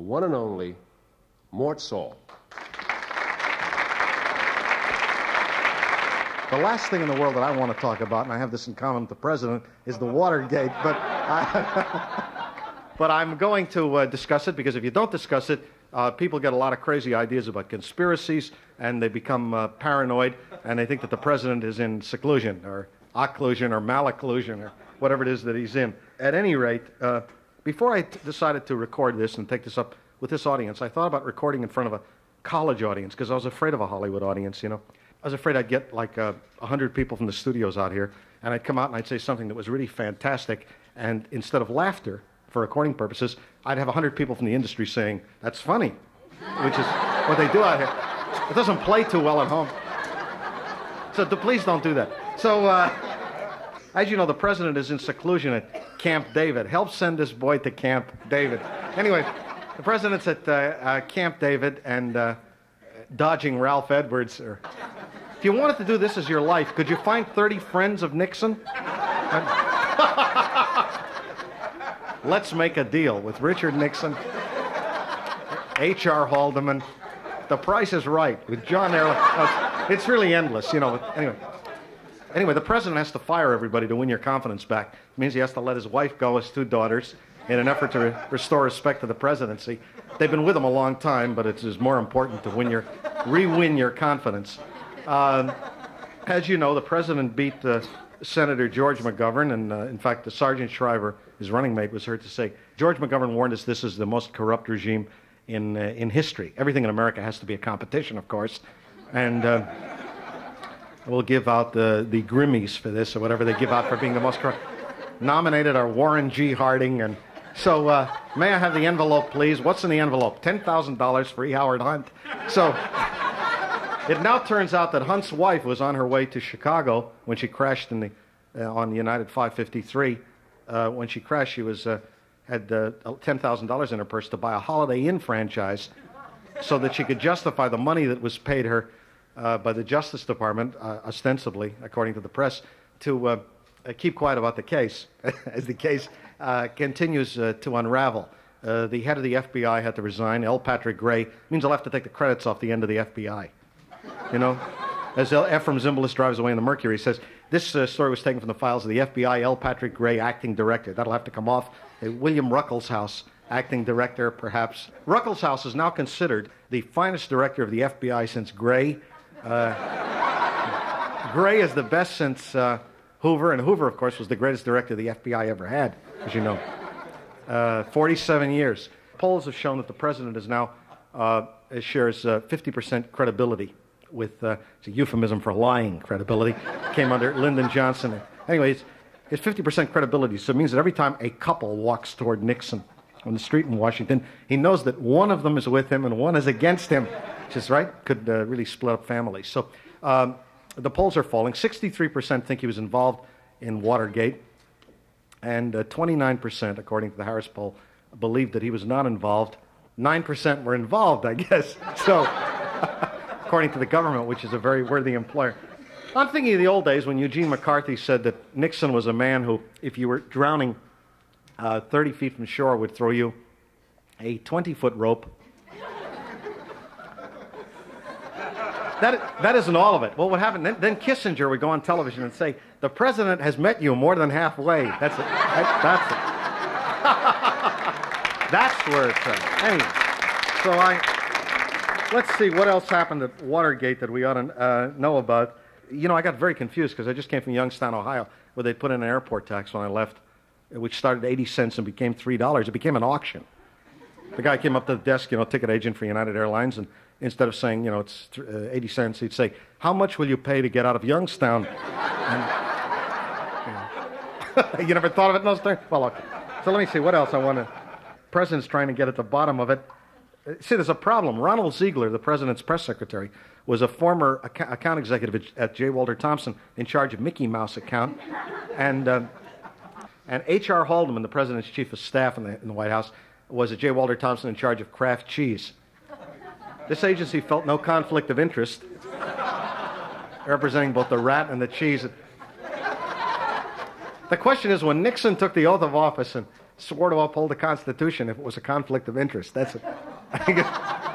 one and only Mort Sahl. The last thing in the world that I want to talk about, and I have this in common with the president, is the Watergate. But I'm going to discuss it, because if you don't discuss it, people get a lot of crazy ideas about conspiracies, and they become paranoid, and they think that the president is in seclusion, or occlusion, or malocclusion, or whatever it is that he's in. At any rate, before I decided to record this and take this up with this audience, I thought about recording in front of a college audience, because I was afraid of a Hollywood audience, you know. I was afraid I'd get like 100 people from the studios out here, and I'd come out and I'd say something that was really fantastic, and instead of laughter, for recording purposes, I'd have 100 people from the industry saying, "That's funny," which is what they do out here. It doesn't play too well at home. So please don't do that. So, as you know, the president is in seclusion at Camp David. Help send this boy to Camp David. Anyway, the president's at Camp David and dodging Ralph Edwards. If you wanted to do this as your life, could you find 30 friends of Nixon? Let's make a deal with Richard Nixon, H.R. Haldeman. The Price is Right with John Ehrlich. It's really endless, you know. Anyway, the president has to fire everybody to win your confidence back. It means he has to let his wife go, his 2 daughters, in an effort to restore respect to the presidency. They've been with him a long time, but it is more important to re-win your confidence. As you know, the president beat Senator George McGovern, and in fact, the Sergeant Shriver, his running mate, was heard to say, George McGovern warned us this is the most corrupt regime in history. Everything in America has to be a competition, of course, and we'll give out the Grimmies for this, or whatever they give out for being the most corrupt. Nominated are Warren G. Harding, and so may I have the envelope, please? What's in the envelope? $10,000 for E. Howard Hunt. So it now turns out that Hunt's wife was on her way to Chicago when she crashed on the United 553. When she crashed, she had $10,000 in her purse to buy a Holiday Inn franchise so that she could justify the money that was paid her by the Justice Department, ostensibly, according to the press, to keep quiet about the case, as the case continues to unravel. The head of the FBI had to resign. L. Patrick Gray means I'll have to take the credits off the end of the FBI. You know, as Ephraim Zimbalist drives away in the Mercury, he says, this story was taken from the files of the FBI, L. Patrick Gray, acting director. That'll have to come off. William Ruckelshaus, acting director, perhaps. Ruckelshaus is now considered the finest director of the FBI since Gray. Gray is the best since Hoover, and Hoover, of course, was the greatest director the FBI ever had, as you know. 47 years. Polls have shown that the president is now shares 50% credibility with, it's a euphemism for lying credibility, came under Lyndon Johnson. Anyway, it's 50% credibility, so it means that every time a couple walks toward Nixon on the street in Washington, he knows that one of them is with him and one is against him, which is right, could really split up families. So the polls are falling. 63% think he was involved in Watergate, and 29%, according to the Harris poll, believed that he was not involved. 9% were involved, I guess. So, according to the government, which is a very worthy employer. I'm thinking of the old days when Eugene McCarthy said that Nixon was a man who, if you were drowning 30 feet from shore, would throw you a 20-foot rope. That isn't all of it. Well, what happened? Then Kissinger would go on television and say, the president has met you more than halfway. That's it. That's it. That's where it's at. Anyway, so let's see what else happened at Watergate that we ought to know about. You know, I got very confused because I just came from Youngstown, Ohio, where they put in an airport tax when I left, which started at 80 cents and became $3. It became an auction. The guy came up to the desk, you know, ticket agent for United Airlines, and instead of saying, you know, it's 80 cents, he'd say, how much will you pay to get out of Youngstown? And, you never thought of it in those terms? Well, okay. So let me see, what else I want to... The president's trying to get at the bottom of it. See, there's a problem. Ronald Ziegler, the president's press secretary, was a former account executive at J. Walter Thompson in charge of Mickey Mouse account. And H.R. Haldeman, the president's chief of staff in the White House, was at J. Walter Thompson in charge of Kraft cheese. This agency felt no conflict of interest, representing both the rat and the cheese. The question is, when Nixon took the oath of office and swore to uphold the Constitution if it was a conflict of interest. That's it. I think it's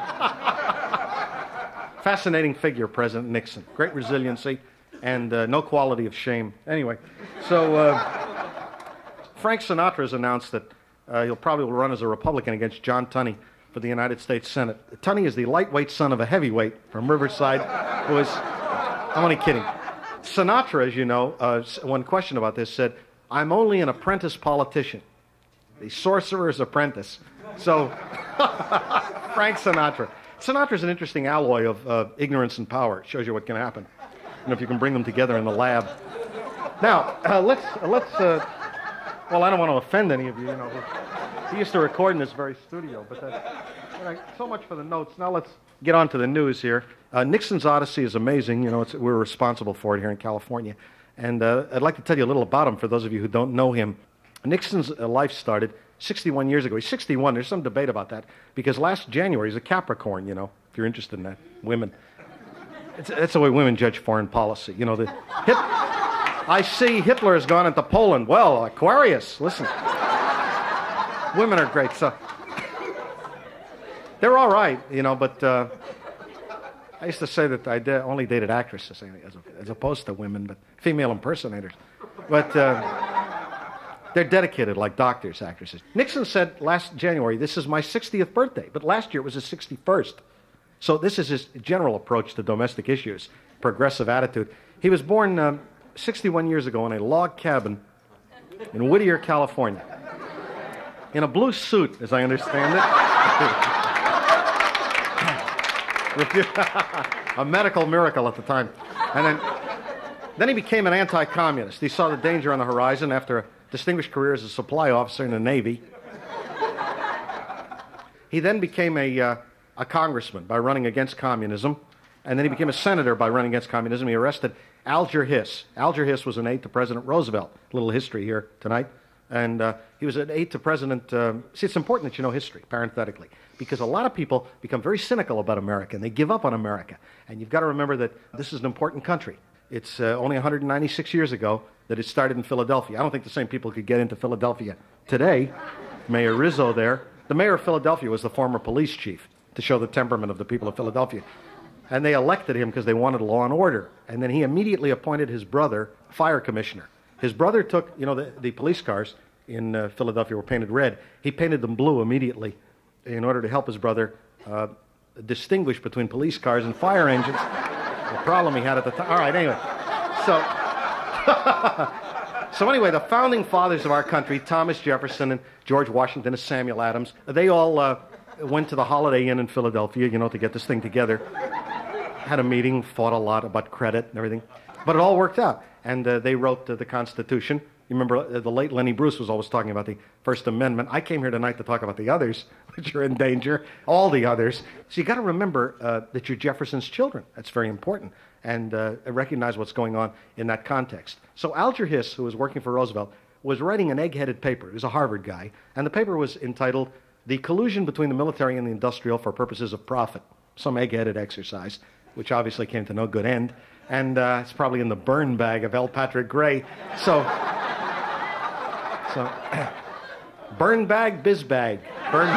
fascinating figure, President Nixon. Great resiliency and no quality of shame. Anyway, so Frank Sinatra has announced that he'll probably run as a Republican against John Tunney for the United States Senate. Tunney is the lightweight son of a heavyweight from Riverside who is... I'm only kidding. Sinatra, as you know, when questioned about this, said, "I'm only an apprentice politician, the sorcerer's apprentice." So, Frank Sinatra. Sinatra's an interesting alloy of ignorance and power. It shows you what can happen, and if you can bring them together in the lab. Now, let's. Well, I don't want to offend any of you. You know, he used to record in this very studio, but so much for the notes. Now let's get on to the news here. Nixon's Odyssey is amazing. You know, we're responsible for it here in California. And I'd like to tell you a little about him for those of you who don't know him. Nixon's life started 61 years ago. He's 61. There's some debate about that because last January he's a Capricorn, you know, if you're interested in that. Women. That's the way women judge foreign policy. You know, I see Hitler has gone into Poland. Well, Aquarius, listen. Women are great. So they're all right, you know, but I used to say that I only dated actresses as opposed to women, but female impersonators. But they're dedicated like doctors, actresses. Nixon said last January, "This is my 60th birthday," but last year it was his 61st. So this is his general approach to domestic issues, progressive attitude. He was born 61 years ago in a log cabin in Whittier, California, in a blue suit, as I understand it. A medical miracle at the time. And then he became an anti-communist. He saw the danger on the horizon after a distinguished career as a supply officer in the Navy. He then became a congressman by running against communism, and then he became a senator by running against communism. He arrested Alger Hiss. Alger Hiss was an aide to President Roosevelt. A little history here tonight. And he was an aide to President... see, it's important that you know history, parenthetically, because a lot of people become very cynical about America, and they give up on America. And you've got to remember that this is an important country. It's only 196 years ago that it started in Philadelphia. I don't think the same people could get into Philadelphia today. Mayor Rizzo there. The mayor of Philadelphia was the former police chief, to show the temperament of the people of Philadelphia. And they elected him because they wanted law and order. And then he immediately appointed his brother fire commissioner. His brother took, you know, the police cars in Philadelphia were painted red. He painted them blue immediately in order to help his brother distinguish between police cars and fire engines. The problem he had at the time. All right, anyway. So anyway, the founding fathers of our country, Thomas Jefferson and George Washington and Samuel Adams, they all went to the Holiday Inn in Philadelphia, you know, to get this thing together. Had a meeting, fought a lot about credit and everything. But it all worked out. And they wrote the Constitution. You remember the late Lenny Bruce was always talking about the First Amendment. I came here tonight to talk about the others, which are in danger, all the others. So you got to remember that you're Jefferson's children. That's very important. And recognize what's going on in that context. So Alger Hiss, who was working for Roosevelt, was writing an egg-headed paper. He was a Harvard guy. And the paper was entitled "The Collusion Between the Military and the Industrial for Purposes of Profit." Some egg-headed exercise, which obviously came to no good end. And it's probably in the burn bag of L. Patrick Gray. So burn bag, biz bag. Burn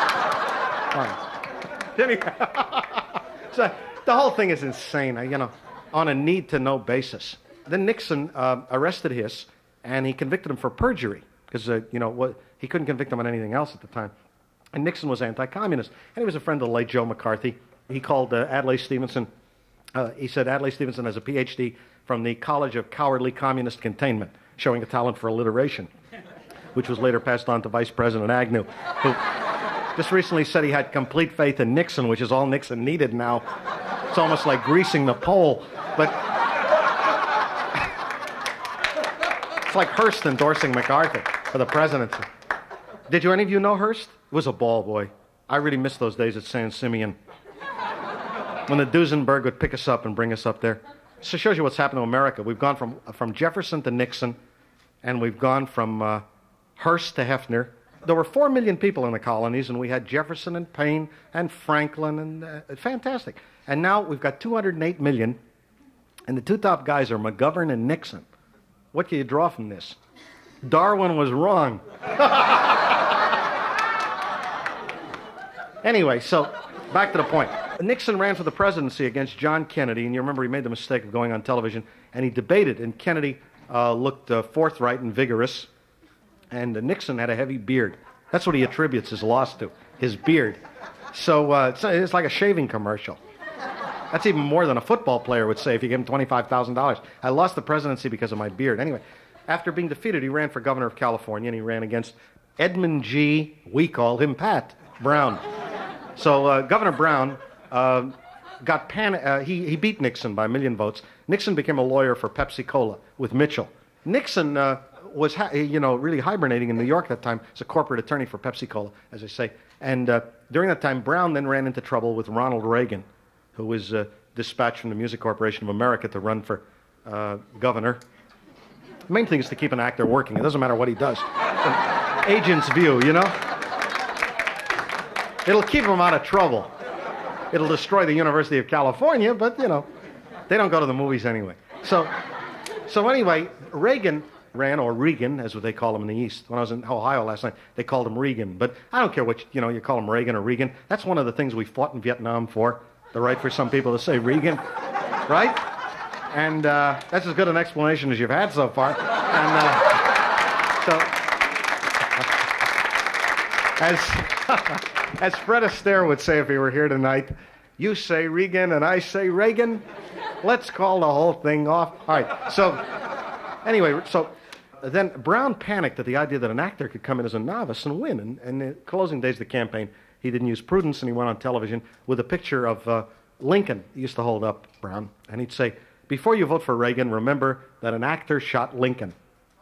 So the whole thing is insane, you know, on a need-to-know basis. Then Nixon arrested Hiss, and he convicted him for perjury, because, you know, he couldn't convict him on anything else at the time. And Nixon was anti-communist, and he was a friend of the late Joe McCarthy. He called Adlai Stevenson. He said Adlai Stevenson has a Ph.D. from the College of Cowardly Communist Containment, showing a talent for alliteration, which was later passed on to Vice President Agnew, who just recently said he had complete faith in Nixon, which is all Nixon needed now. It's almost like greasing the pole. But it's like Hearst endorsing MacArthur for the presidency. Did any of you know Hearst? It was a ball, boy. I really miss those days at San Simeon, when the Duesenberg would pick us up and bring us up there. So it shows you what's happened to America. We've gone from Jefferson to Nixon, and we've gone from Hearst to Hefner. There were 4 million people in the colonies, and we had Jefferson and Payne and Franklin, and fantastic. And now we've got 208 million, and the two top guys are McGovern and Nixon. What can you draw from this? Darwin was wrong. Anyway, so back to the point. Nixon ran for the presidency against John Kennedy, and you remember he made the mistake of going on television, and he debated, and Kennedy looked forthright and vigorous, and Nixon had a heavy beard. That's what he attributes his loss to, his beard. So it's like a shaving commercial. That's even more than a football player would say if you give him $25,000. I lost the presidency because of my beard. Anyway, after being defeated, he ran for governor of California, and he ran against Edmund G., we called him Pat, Brown. So Governor Brown he beat Nixon by 1 million votes. Nixon became a lawyer for Pepsi-Cola with Mitchell. Nixon was really hibernating in New York at that time as a corporate attorney for Pepsi-Cola, as I say. And during that time, Brown then ran into trouble with Ronald Reagan, who was dispatched from the Music Corporation of America to run for governor. The main thing is to keep an actor working. It doesn't matter what he does. From agent's view, you know? It'll keep him out of trouble. It'll destroy the University of California, but, they don't go to the movies anyway. So anyway, Reagan ran, or Regan, as what they call him in the East. When I was in Ohio last night, they called him Regan. But I don't care which, you call him Reagan or Regan. That's one of the things we fought in Vietnam for, the right for some people to say Regan, right? And that's as good an explanation as you've had so far. And as Fred Astaire would say if he were here tonight, you say Regan and I say Reagan. Let's call the whole thing off. All right, so anyway, so then Brown panicked at the idea that an actor could come in as a novice and win. And in the closing days of the campaign, he didn't use prudence, and he went on television with a picture of Lincoln. He used to hold up, Brown, and he'd say, before you vote for Reagan, remember that an actor shot Lincoln.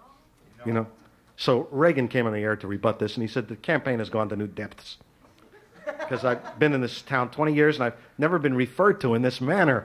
So Reagan came on the air to rebut this, and he said the campaign has gone to new depths. Because I've been in this town 20 years, and I've never been referred to in this manner.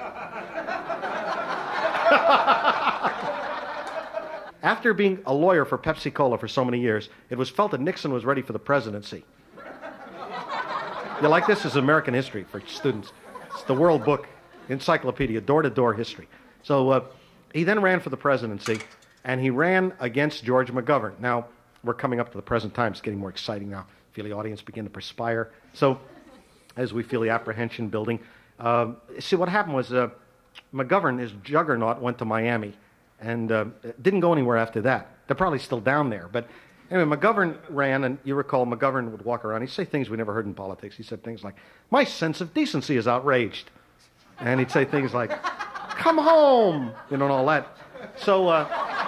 After being a lawyer for Pepsi-Cola for so many years, it was felt that Nixon was ready for the presidency. You like this? This is American history for students. It's the World Book Encyclopedia, door-to-door history. So he then ran for the presidency, and he ran against George McGovern. Now, we're coming up to the present time. It's getting more exciting now. Feel the audience begin to perspire. So, as we feel the apprehension building, see what happened was McGovern, his juggernaut, went to Miami, and didn't go anywhere after that. They're probably still down there. But anyway, McGovern ran, and you recall McGovern would walk around. He'd say things we never heard in politics. He said things like, "My sense of decency is outraged," and he'd say things like, "Come home," and all that. So.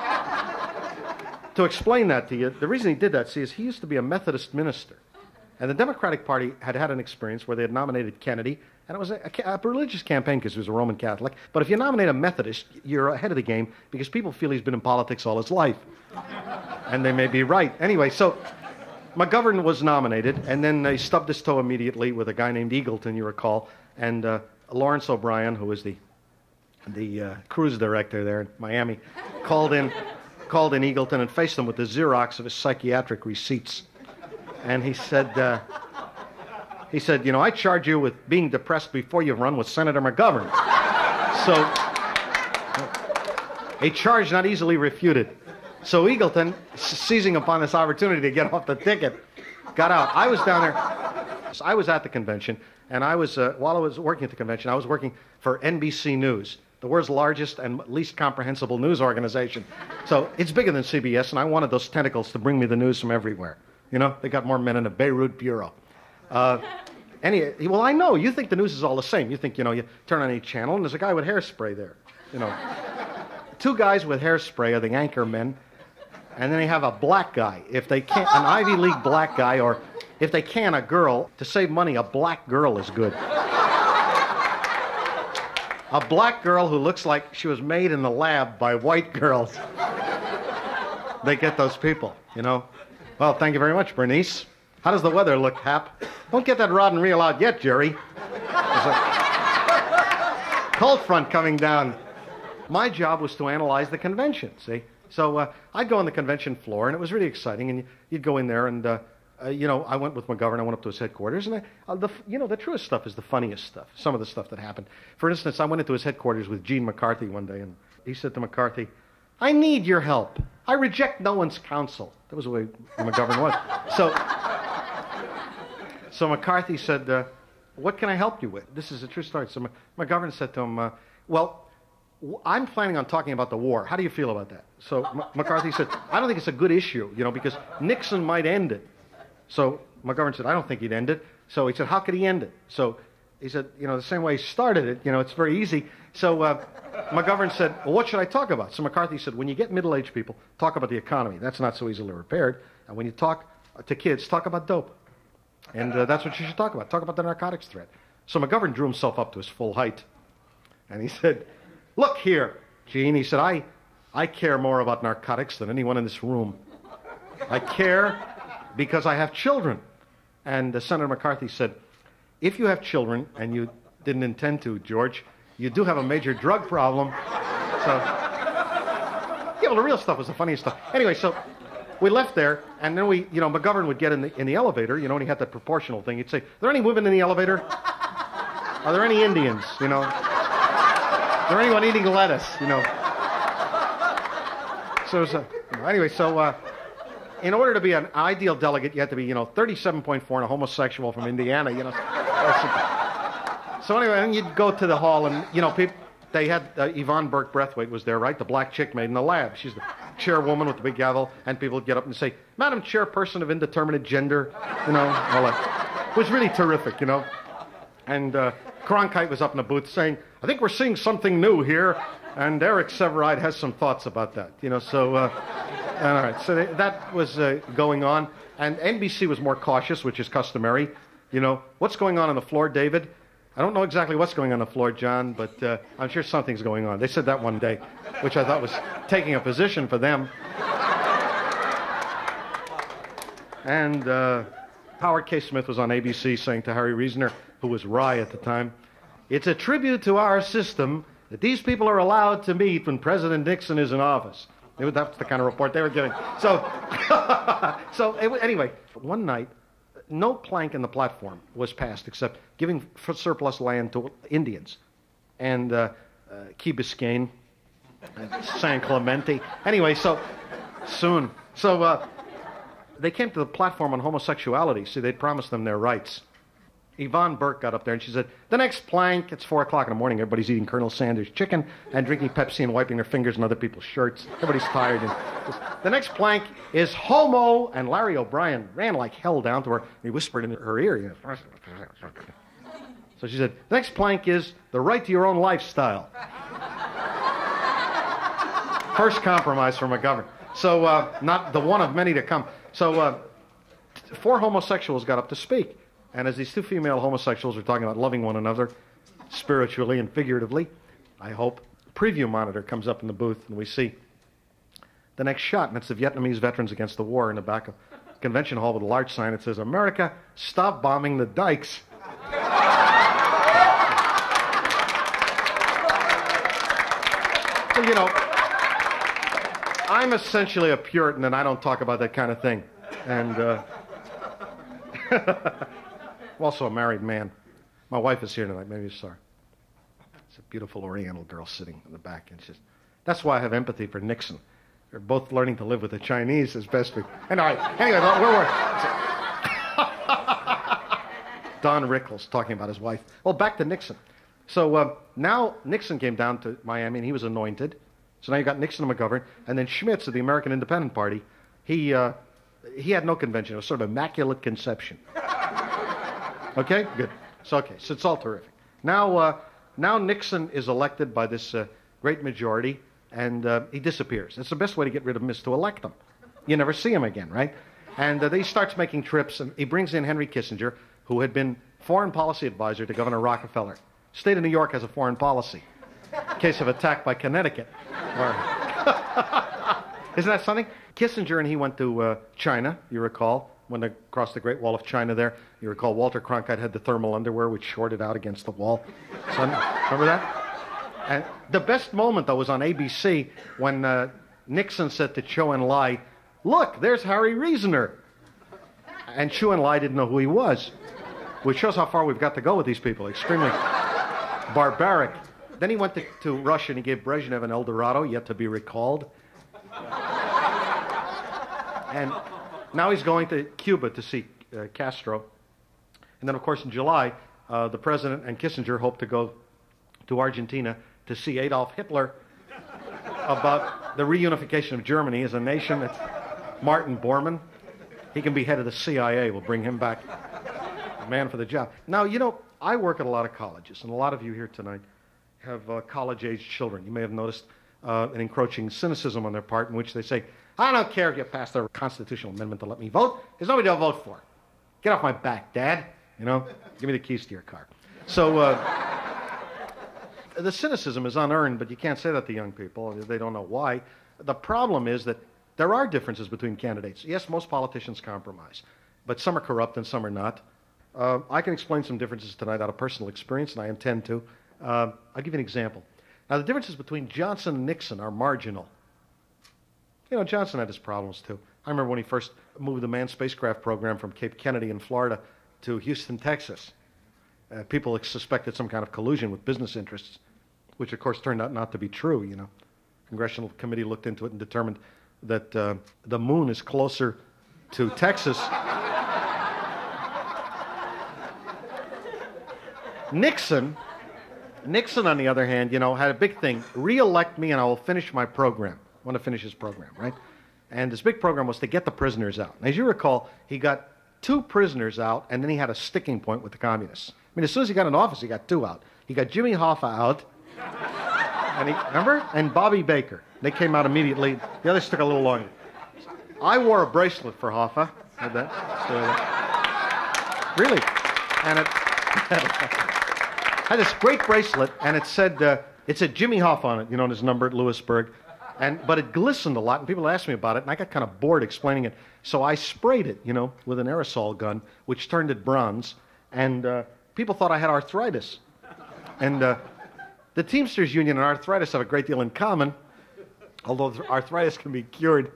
To explain that to you, the reason he did that, see, is he used to be a Methodist minister. And the Democratic Party had an experience where they had nominated Kennedy, and it was a religious campaign because he was a Roman Catholic. But if you nominate a Methodist, you're ahead of the game because people feel he's been in politics all his life. And they may be right. Anyway, so McGovern was nominated, and then they stubbed his toe immediately with a guy named Eagleton, you recall, and Lawrence O'Brien, who was the cruise director there in Miami, called in Eagleton and faced him with the Xerox of his psychiatric receipts. And he said, I charge you with being depressed before you've run with Senator McGovern. So, a charge not easily refuted. So Eagleton, seizing upon this opportunity to get off the ticket, got out. I was down there. I was at the convention, and while I was working at the convention, I was working for NBC News, the world's largest and least comprehensible news organization. So it's bigger than CBS, and I wanted those tentacles to bring me the news from everywhere. They got more men in the Beirut bureau. Well, I know. You think the news is all the same. You think, you turn on any channel, and there's a guy with hairspray there. Two guys with hairspray are the anchor men, and then they have a black guy. If they can't, an Ivy League black guy, or if they can, a girl. To save money, a black girl is good. A black girl who looks like she was made in the lab by white girls. They get those people, Well, thank you very much, Bernice. How does the weather look, Hap? Don't get that rod and reel out yet, Jerry. There's a cold front coming down. My job was to analyze the convention, see? So I'd go on the convention floor, and it was really exciting, and you'd go in there, and I went with McGovern. I went up to his headquarters, and the truest stuff is the funniest stuff, some of the stuff that happened. For instance, I went into his headquarters with Gene McCarthy one day, and he said to McCarthy, "I need your help. I reject no one's counsel." That was the way McGovern was. So McCarthy said, what can I help you with? This is a true story. So McGovern said to him, I'm planning on talking about the war. How do you feel about that? So McCarthy said, I don't think it's a good issue, because Nixon might end it. So McGovern said, I don't think he'd end it. So he said, how could he end it? So he said, the same way he started it, it's very easy. So McGovern said, well, what should I talk about? So McCarthy said, when you get middle-aged people, talk about the economy. That's not so easily repaired. And when you talk to kids, talk about dope. And that's what you should talk about. Talk about the narcotics threat. So McGovern drew himself up to his full height. And he said, look here, Gene. He said, I care more about narcotics than anyone in this room. I care because I have children. And Senator McCarthy said, if you have children, and you didn't intend to, George, you do have a major drug problem. So, yeah, well, the real stuff was the funniest stuff. Anyway, so we left there, and then McGovern would get in the elevator, and he had that proportional thing. He'd say, are there any women in the elevator? Are there any Indians, Is there anyone eating lettuce, So, anyway, in order to be an ideal delegate, you had to be, 37.4 and a homosexual from Indiana, So anyway, and you'd go to the hall, and, people, they had Yvonne Burke-Breathwaite was there, right? The black chick made in the lab. She's the chairwoman with the big gavel, and people would get up and say, Madam Chairperson of Indeterminate Gender, all that. It was really terrific, And Cronkite was up in the booth saying, I think we're seeing something new here, and Eric Severide has some thoughts about that, so... all right, so that was going on, and NBC was more cautious, which is customary. What's going on the floor, David? I don't know exactly what's going on the floor, John, but I'm sure something's going on. They said that one day, which I thought was taking a position for them. And Howard K. Smith was on ABC saying to Harry Reasoner, who was Rye at the time, it's a tribute to our system that these people are allowed to meet when President Nixon is in office. That's the kind of report they were giving. So, anyway, one night, no plank in the platform was passed except giving surplus land to Indians. And Key Biscayne, San Clemente. Anyway, so soon. So they came to the platform on homosexuality. See, they'd promised them their rights. Yvonne Burke got up there and she said, the next plank, it's 4 o'clock in the morning, everybody's eating Colonel Sanders chicken and drinking Pepsi and wiping their fingers on other people's shirts. Everybody's tired. And the next plank is homo, and Larry O'Brien ran like hell down to her. And he whispered in her ear. So she said, the next plank is the right to your own lifestyle. First compromise from McGovern. So not the one of many to come. So 4 homosexuals got up to speak. And as these 2 female homosexuals were talking about loving one another, spiritually and figuratively, I hope, preview monitor comes up in the booth, and we see the next shot, and it's the Vietnamese veterans against the war in the back of convention hall with a large sign that says, America, stop bombing the dikes. So, I'm essentially a Puritan, and I don't talk about that kind of thing. And... I'm also a married man. My wife is here tonight. Maybe you saw her. It's a beautiful Oriental girl sitting in the back. And that's why I have empathy for Nixon. They're both learning to live with the Chinese as best we... And all right, anyway, Don Rickles talking about his wife. Well, back to Nixon. So now Nixon came down to Miami, and he was anointed. So now you got Nixon and McGovern. And then Schmitz of the American Independent Party, he had no convention. It was sort of immaculate conception. Okay, good. So it's all terrific. Now Nixon is elected by this great majority, and he disappears. It's the best way to get rid of him is to elect him. You never see him again, right? And he starts making trips, and he brings in Henry Kissinger, who had been foreign policy advisor to Governor Rockefeller. State of New York has a foreign policy in case of attack by Connecticut. Isn't that something? Kissinger and he went to China, you recall. When they crossed the Great Wall of China there, you recall Walter Cronkite had the thermal underwear which shorted out against the wall. So, remember that? And the best moment, though, was on ABC when Nixon said to Chou En-lai, look, there's Harry Reasoner. And Chou En-lai didn't know who he was, which shows how far we've got to go with these people. Extremely barbaric. Then he went to Russia and he gave Brezhnev an El Dorado, yet to be recalled. And... now he's going to Cuba to see Castro. And then, of course, in July, the president and Kissinger hope to go to Argentina to see Adolf Hitler about the reunification of Germany as a nation. It's Martin Bormann. He can be head of the CIA. We'll bring him back. A man for the job. Now, you know, I work at a lot of colleges, and a lot of you here tonight have college-age children. You may have noticed an encroaching cynicism on their part in which they say, I don't care if you pass the constitutional amendment to let me vote. There's nobody to vote for. Get off my back, Dad. You know, give me the keys to your car. So the cynicism is unearned, but you can't say that to young people. They don't know why. The problem is that there are differences between candidates. Yes, most politicians compromise, but some are corrupt and some are not. I can explain some differences tonight out of personal experience, and I intend to. I'll give you an example. Now, the differences between Johnson and Nixon are marginal. You know, Johnson had his problems, too. I remember when he first moved the manned spacecraft program from Cape Kennedy in Florida to Houston, Texas. People suspected some kind of collusion with business interests, which, of course, turned out not to be true, you know. Congressional committee looked into it and determined that the moon is closer to Texas. Nixon, on the other hand, you know, had a big thing. Re-elect me and I will finish my program. I want to finish his program, right? And his big program was to get the prisoners out. And as you recall, he got 2 prisoners out, and then he had a sticking point with the communists. I mean, as soon as he got in office, he got 2 out. He got Jimmy Hoffa out, and remember? And Bobby Baker. They came out immediately. The others took a little longer. I wore a bracelet for Hoffa. Had that? Really. And it had this great bracelet, and it said Jimmy Hoffa on it, you know, and his number at Lewisburg. But it glistened a lot, and people asked me about it, and I got kind of bored explaining it. So I sprayed it, you know, with an aerosol gun, which turned it bronze, and people thought I had arthritis. And the Teamsters Union and arthritis have a great deal in common, although arthritis can be cured.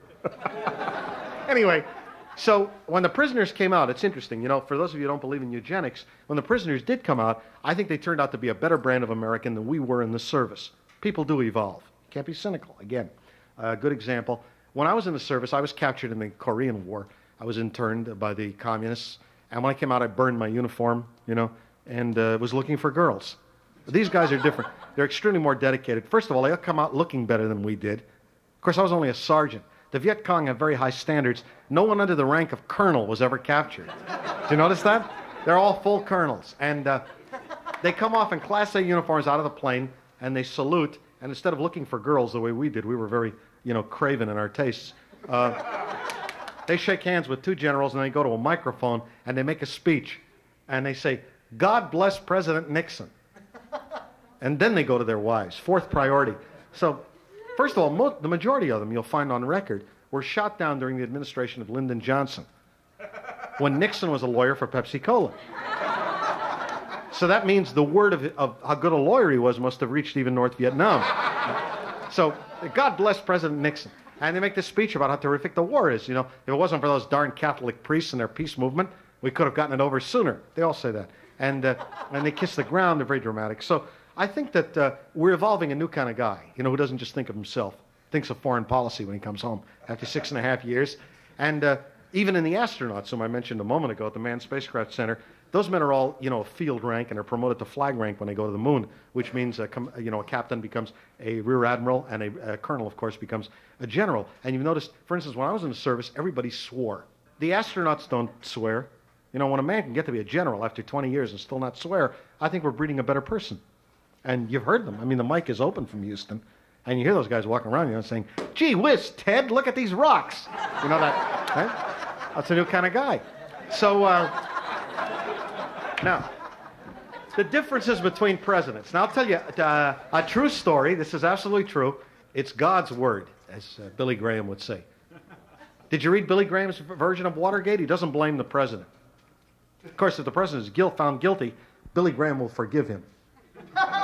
Anyway, so when the prisoners came out, it's interesting, you know, for those of you who don't believe in eugenics, when the prisoners did come out, I think they turned out to be a better brand of American than we were in the service. People do evolve. Can't be cynical. Again, a good example. When I was in the service, I was captured in the Korean War. I was interned by the communists. And when I came out, I burned my uniform, you know, and was looking for girls. But these guys are different. They're extremely more dedicated. First of all, they'll come out looking better than we did. Of course, I was only a sergeant. The Viet Cong have very high standards. No one under the rank of colonel was ever captured. Did you notice that? They're all full colonels. And they come off in Class A uniforms out of the plane, and they salute. And instead of looking for girls the way we did, we were very, you know, craven in our tastes. They shake hands with 2 generals, and they go to a microphone, and they make a speech. And they say, God bless President Nixon. And then they go to their wives. 4th priority. So, first of all, the majority of them, you'll find on record, were shot down during the administration of Lyndon Johnson, when Nixon was a lawyer for Pepsi-Cola. So that means the word of how good a lawyer he was must have reached even North Vietnam. So God bless President Nixon. And they make this speech about how terrific the war is. You know, if it wasn't for those darn Catholic priests and their peace movement, we could have gotten it over sooner. They all say that. And they kiss the ground. They're very dramatic. So I think that we're evolving a new kind of guy, you know, who doesn't just think of himself, thinks of foreign policy when he comes home after 6.5 years. And even in the astronauts, whom I mentioned a moment ago at the Manned Spacecraft Center, those men are all, you know, field rank and are promoted to flag rank when they go to the moon, which means, you know, a captain becomes a rear admiral and a colonel, of course, becomes a general. And you've noticed, for instance, when I was in the service, everybody swore. The astronauts don't swear. You know, when a man can get to be a general after 20 years and still not swear, I think we're breeding a better person. And you've heard them. I mean, the mic is open from Houston, and you hear those guys walking around, you know, saying, gee whiz, Ted, look at these rocks. You know that, right? That's a new kind of guy. So, now, the differences between presidents. Now, I'll tell you a true story. This is absolutely true. It's God's word, as Billy Graham would say. Did you read Billy Graham's version of Watergate? He doesn't blame the president. Of course, if the president is found guilty, Billy Graham will forgive him.